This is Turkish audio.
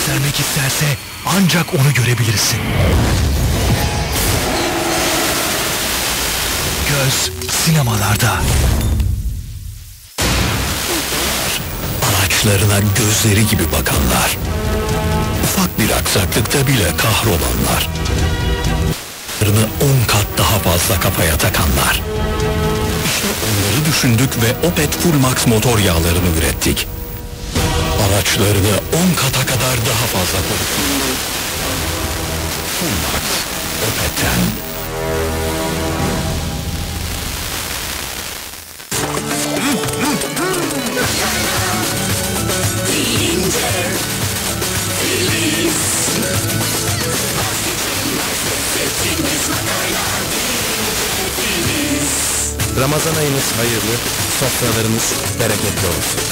göstermek isterse ancak onu görebilirsin. Göz sinemalarda. Araçlarına gözleri gibi bakanlar. Ufak bir aksaklıkta bile kahrolanlar. 10 kat daha fazla kafaya takanlar. İşte onları düşündük ve Opet Full Max motor yağlarını ürettik. Araçlarını 10 kata kadar daha fazla korusun. Full Max, Opet'ten. Ramazan ayınız hayırlı, sofralarınız bereketli olsun.